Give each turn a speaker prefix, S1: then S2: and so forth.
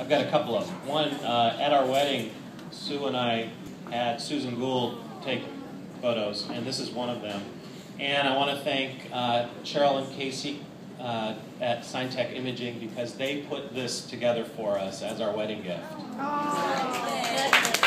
S1: I've got a couple of them. One, at our wedding, Sue and I had Susan Gould take photos, and this is one of them. And I want to thank Cheryl and Casey at SignTec Imaging because they put this together for us as our wedding gift.
S2: Oh.